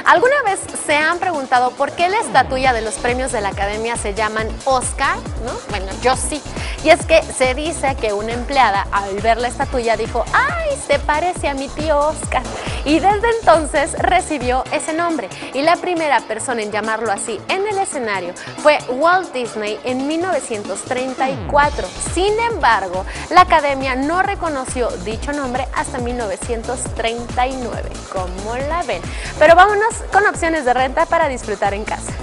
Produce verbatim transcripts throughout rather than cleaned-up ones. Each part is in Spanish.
¿Alguna vez se han preguntado por qué la estatuilla de los premios de la Academia se llaman Oscar? ¿No? Bueno, yo sí. Y es que se dice que una empleada al ver la estatuilla dijo, ¡ay, se parece a mi tío Oscar! Y desde entonces recibió ese nombre. Y la primera persona en llamarlo así en el escenario fue Walt Disney en mil novecientos treinta y cuatro. Sin embargo, la Academia no reconoció dicho nombre hasta mil novecientos treinta y nueve. ¿Cómo la ven? Pero vámonos con opciones de renta para disfrutar en casa.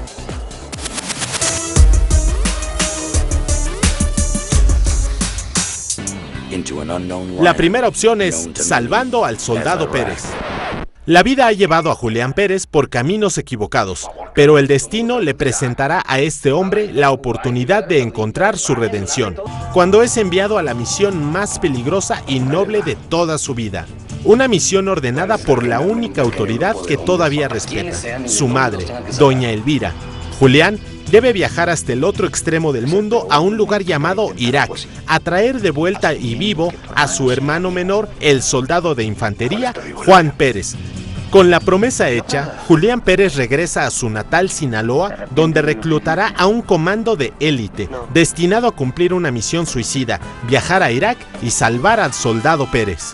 La primera opción es Salvando al Soldado Pérez. La vida ha llevado a Julián Pérez por caminos equivocados, pero el destino le presentará a este hombre la oportunidad de encontrar su redención, cuando es enviado a la misión más peligrosa y noble de toda su vida. Una misión ordenada por la única autoridad que todavía respeta, su madre, doña Elvira. Julián debe viajar hasta el otro extremo del mundo, a un lugar llamado Irak, a traer de vuelta y vivo a su hermano menor, el soldado de infantería, Juan Pérez. Con la promesa hecha, Julián Pérez regresa a su natal Sinaloa, donde reclutará a un comando de élite, destinado a cumplir una misión suicida, viajar a Irak y salvar al soldado Pérez.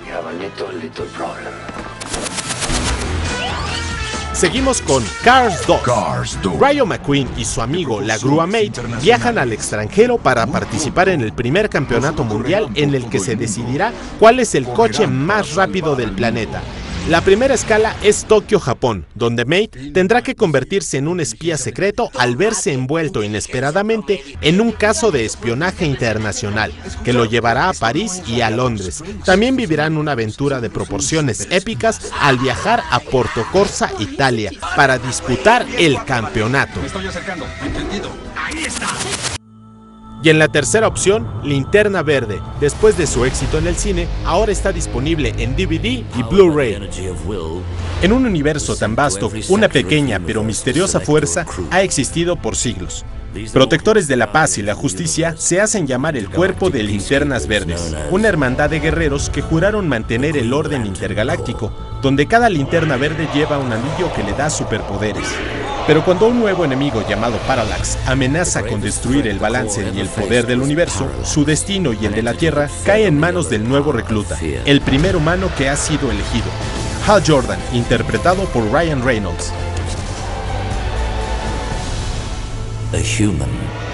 Seguimos con Cars dos. Rayo McQueen y su amigo la Grúa Mate viajan al extranjero para participar en el primer campeonato mundial en el que se decidirá cuál es el coche más rápido del planeta. La primera escala es Tokio, Japón, donde Mate tendrá que convertirse en un espía secreto al verse envuelto inesperadamente en un caso de espionaje internacional, que lo llevará a París y a Londres. También vivirán una aventura de proporciones épicas al viajar a Portocorsa, Italia, para disputar el campeonato. Y en la tercera opción, Linterna Verde, después de su éxito en el cine, ahora está disponible en D V D y Blu-ray. En un universo tan vasto, una pequeña pero misteriosa fuerza ha existido por siglos. Protectores de la paz y la justicia se hacen llamar el Cuerpo de Linternas Verdes, una hermandad de guerreros que juraron mantener el orden intergaláctico, donde cada linterna verde lleva un anillo que le da superpoderes. Pero cuando un nuevo enemigo llamado Parallax amenaza con destruir el balance y el poder del universo, su destino y el de la Tierra cae en manos del nuevo recluta, el primer humano que ha sido elegido, Hal Jordan, interpretado por Ryan Reynolds. A human.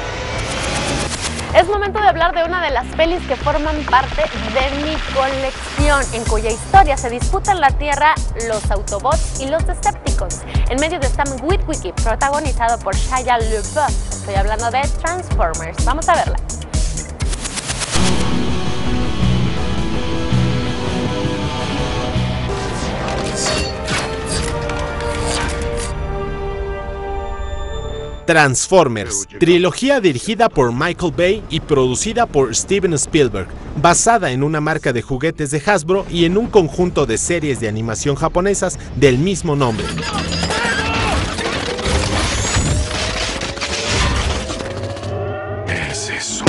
Es momento de hablar de una de las pelis que forman parte de mi colección, en cuya historia se disputan la Tierra, los Autobots y los Decepticons, en medio de Sam Witwicky, protagonizado por Shia LaBeouf. Estoy hablando de Transformers. Vamos a verla. Transformers, trilogía dirigida por Michael Bay y producida por Steven Spielberg, basada en una marca de juguetes de Hasbro y en un conjunto de series de animación japonesas del mismo nombre. ¿Qué es eso?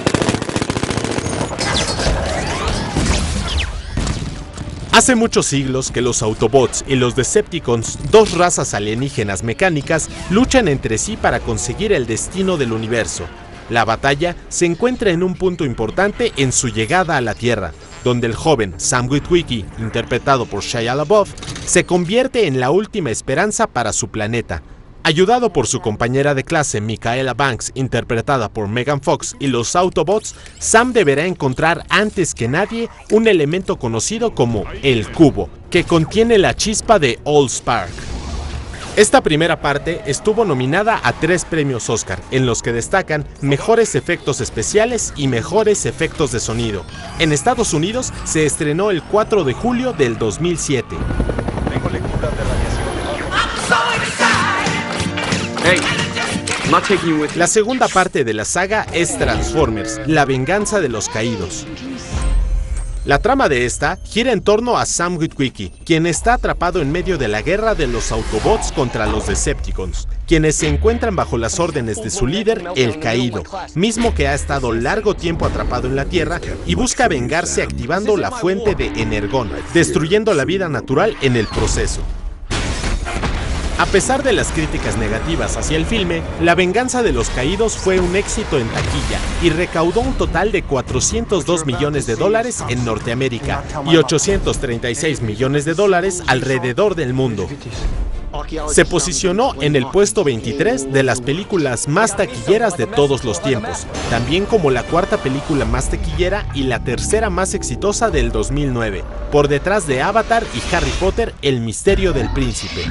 Hace muchos siglos que los Autobots y los Decepticons, dos razas alienígenas mecánicas, luchan entre sí para conseguir el destino del universo. La batalla se encuentra en un punto importante en su llegada a la Tierra, donde el joven Sam Witwicky, interpretado por Shia LaBeouf, se convierte en la última esperanza para su planeta. Ayudado por su compañera de clase Michaela Banks, interpretada por Megan Fox, y los Autobots, Sam deberá encontrar antes que nadie un elemento conocido como el Cubo, que contiene la chispa de Allspark. Esta primera parte estuvo nominada a tres premios Oscar, en los que destacan mejores efectos especiales y mejores efectos de sonido. En Estados Unidos se estrenó el cuatro de julio del dos mil siete. Tengo lectura de radiación. La segunda parte de la saga es Transformers, la venganza de los caídos. La trama de esta gira en torno a Sam Witwicky, quien está atrapado en medio de la guerra de los Autobots contra los Decepticons, quienes se encuentran bajo las órdenes de su líder, el Caído, mismo que ha estado largo tiempo atrapado en la Tierra y busca vengarse activando la fuente de Energon, destruyendo la vida natural en el proceso. A pesar de las críticas negativas hacia el filme, La venganza de los caídos fue un éxito en taquilla y recaudó un total de cuatrocientos dos millones de dólares en Norteamérica y ochocientos treinta y seis millones de dólares alrededor del mundo. Se posicionó en el puesto veintitrés de las películas más taquilleras de todos los tiempos, también como la cuarta película más taquillera y la tercera más exitosa del dos mil nueve, por detrás de Avatar y Harry Potter: El misterio del príncipe.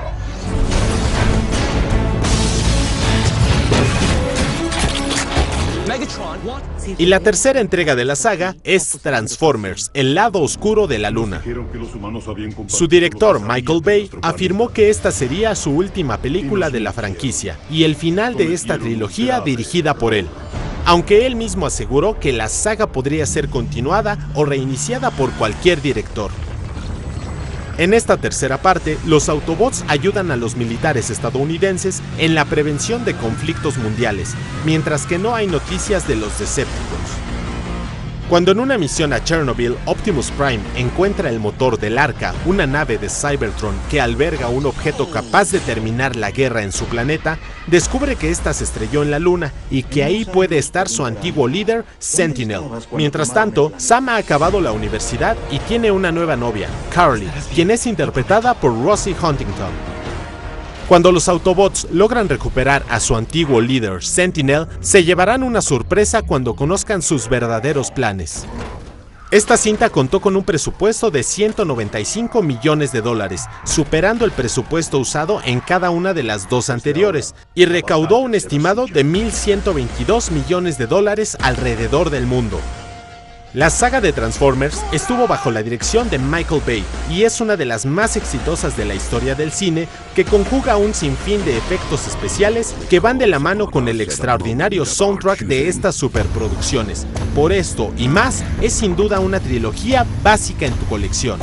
Y la tercera entrega de la saga es Transformers: El lado oscuro de la luna. Su director, Michael Bay, afirmó que esta sería su última película de la franquicia y el final de esta trilogía dirigida por él, aunque él mismo aseguró que la saga podría ser continuada o reiniciada por cualquier director. En esta tercera parte, los Autobots ayudan a los militares estadounidenses en la prevención de conflictos mundiales, mientras que no hay noticias de los Decepticons. Cuando en una misión a Chernobyl, Optimus Prime encuentra el motor del Arca, una nave de Cybertron que alberga un objeto capaz de terminar la guerra en su planeta, descubre que ésta se estrelló en la Luna y que ahí puede estar su antiguo líder, Sentinel. Mientras tanto, Sam ha acabado la universidad y tiene una nueva novia, Carly, quien es interpretada por Rosie Huntington. Cuando los Autobots logran recuperar a su antiguo líder, Sentinel, se llevarán una sorpresa cuando conozcan sus verdaderos planes. Esta cinta contó con un presupuesto de ciento noventa y cinco millones de dólares, superando el presupuesto usado en cada una de las dos anteriores, y recaudó un estimado de mil ciento veintidós millones de dólares alrededor del mundo. La saga de Transformers estuvo bajo la dirección de Michael Bay y es una de las más exitosas de la historia del cine, que conjuga un sinfín de efectos especiales que van de la mano con el extraordinario soundtrack de estas superproducciones. Por esto y más, es sin duda una trilogía básica en tu colección.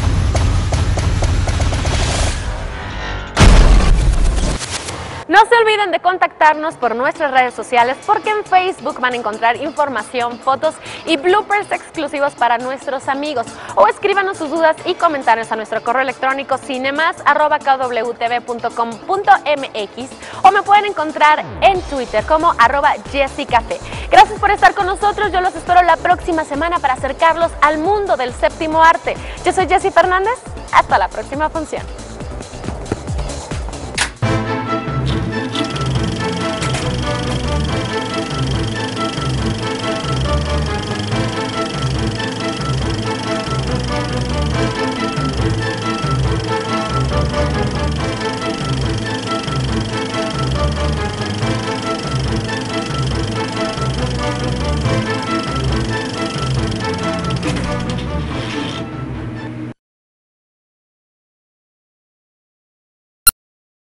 No se olviden de contactarnos por nuestras redes sociales, porque en Facebook van a encontrar información, fotos y bloopers exclusivos para nuestros amigos. O escríbanos sus dudas y comentarios a nuestro correo electrónico cinemas arroba k w t v punto com punto m x, o me pueden encontrar en Twitter como arroba jessicafé. Gracias por estar con nosotros, yo los espero la próxima semana para acercarlos al mundo del séptimo arte. Yo soy Jessie Fernández, hasta la próxima función.